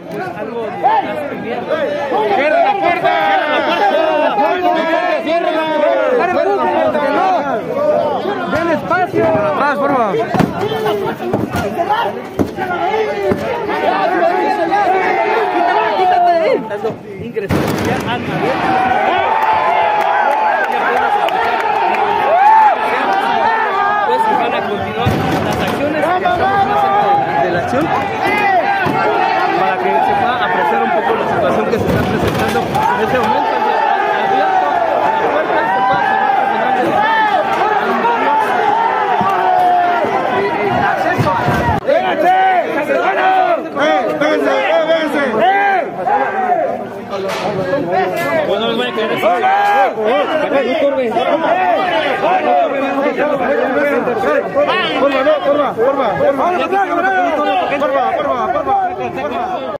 algo de ¡cierra la puerta! ¡Cierra la puerta! ¡Den espacio! ¡Más, por favor! ¡Quítate de ahí! Ingresando ya al pues van a continuar las acciones que estamos más cerca de la acción para que se pueda apreciar un poco la situación que se está presentando en este momento. Abierto la puerta, se pueda acceso a bueno, les voy a quedar así.